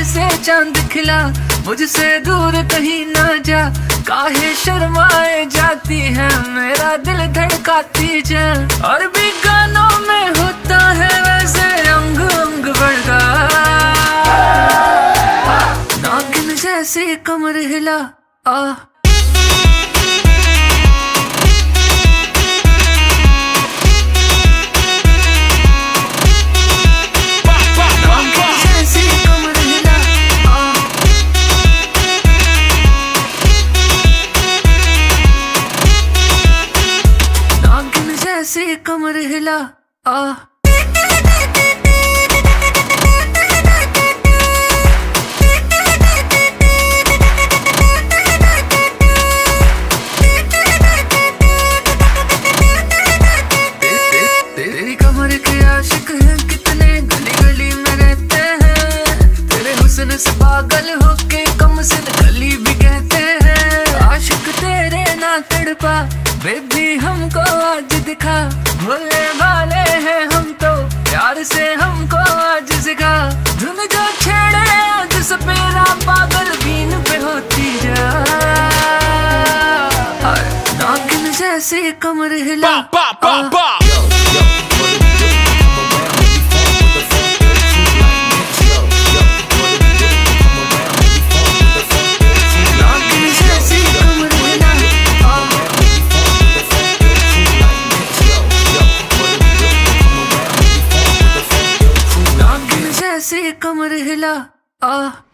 जैसे चांद खिला, मुझसे दूर कहीं ना जा, काहे शर्माए जाती है, मेरा दिल धड़काती जा। और भी गानों में होता है वैसे अंग अंग बढ़ा, नागिन जैसी कमर हिला ऐसी कमर हिला तेरी कमर के आशिक हैं कितने, गली गली में रहते हैं, तेरे हुस्न से पागल होके कम से गली भी कहते हैं। आशिक तेरे ना तड़पा बेबी हमको आज दिखा, भोले भाले हैं हम तो, प्यार से हमको आज सिखा। धुन जो छेड़े आज सपेरा पागल बीन पे होती जा, नागिन जैसी कमर हिला ऐसी कमर हिला